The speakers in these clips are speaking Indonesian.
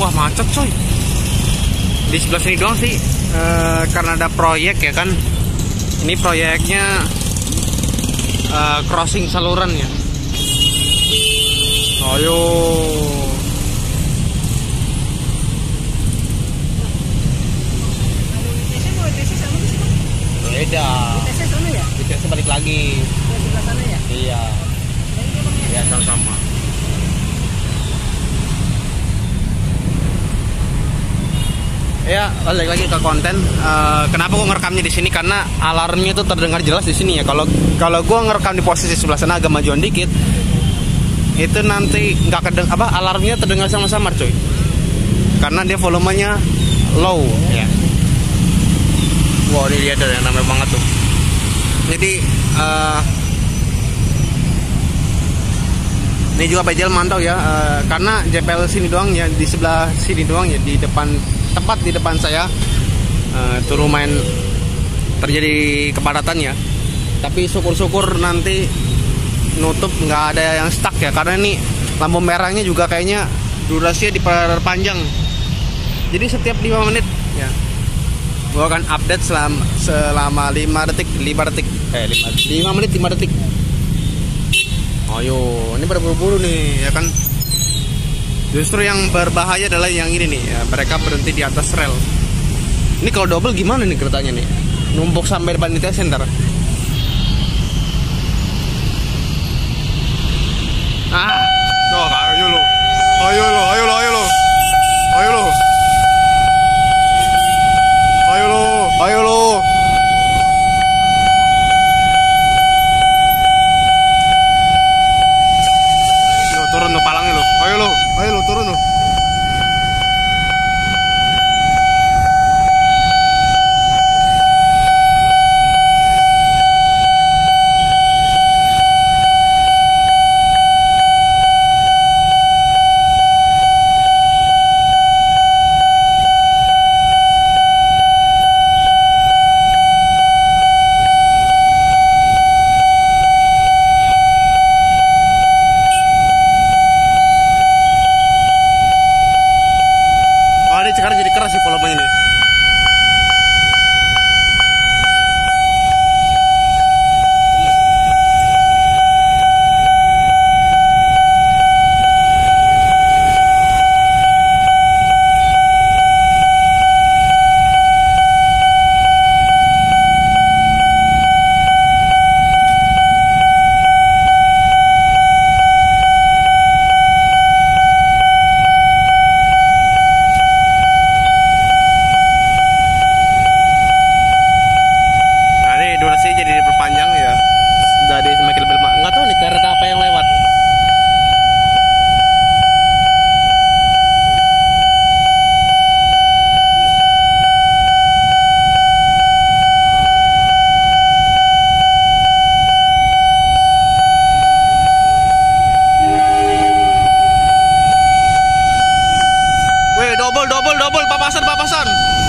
Wah macet coy. Di sebelah sini doang sih, karena ada proyek ya kan. Ini proyeknya crossing saluran ya. Ayo. Beda. BTS balik lagi. Sebelah sana ya? Iya. Iya sama-sama. Ya balik lagi ke konten. Kenapa gue ngerekamnya di sini? Karena alarmnya tuh terdengar jelas di sini ya. Kalau gue ngerekam di posisi sebelah sana agak majuan dikit, itu nanti nggak alarmnya terdengar sama-sama cuy. Karena dia volumenya low ya. Wow, ini dia yang namanya banget tuh. Jadi ini juga Bejel mantau ya, karena JPL sini doang ya, di sebelah sini doang ya, di depan, tepat di depan saya itu lumayan terjadi kepadatan ya. Tapi syukur-syukur nanti nutup nggak ada yang stuck ya, karena ini lampu merahnya juga kayaknya durasinya diperpanjang. Jadi setiap 5 menit ya gua akan update selama 5 menit 5 detik. Ayo, ini berburu-buru nih ya kan. Justru yang berbahaya adalah yang ini nih ya, mereka berhenti di atas rel. Ini kalau double gimana nih keretanya nih? Numpuk sampai depan ITS Center. Tuh, ayo lo. Turun lo palangnya lo. Ayo lo turun lo. Sekarang jadi keras sih volumenya ini. Jadi diperpanjang ya, dari semakin lebih lama. Nggak tahu nih kereta apa yang lewat. Weh, double papasan.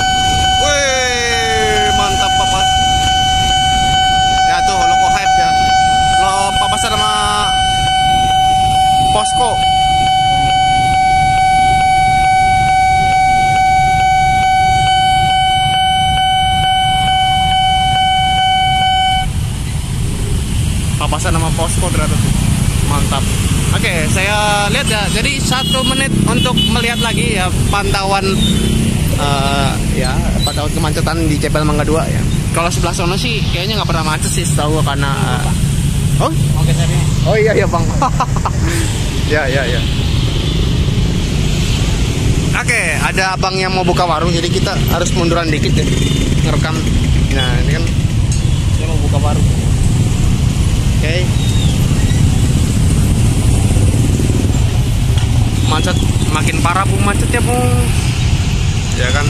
Weh, mantap papas. Ya tuh loko hype ya, lo papasan sama Posko. Papasan sama Posko ternyata tuh mantap. Oke, saya lihat ya. Jadi 1 menit untuk melihat lagi ya pantauan pantauan kemacetan di JPL Mangga 2 ya. Kalau sebelah sana sih kayaknya nggak pernah macet sih, setahu karena oh iya bang. ya. Oke, ada abang yang mau buka warung, jadi kita harus munduran dikit ya ngerekam. Nah ini kan dia mau buka warung. Oke. Macet makin parah bu, macetnya bu ya kan.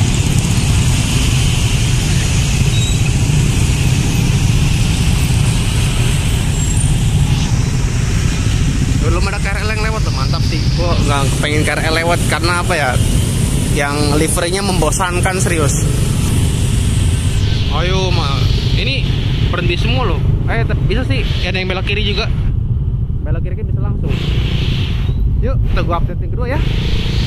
Belum ada KRL yang lewat tuh, mantap sih. Gua nggak pengen KRL lewat karena apa ya, yang liverynya membosankan serius. Ayo ini berhenti semua loh. Bisa sih, ada yang belok kiri juga. Belok kiri kan bisa langsung. Yuk, kita gua update yang kedua ya.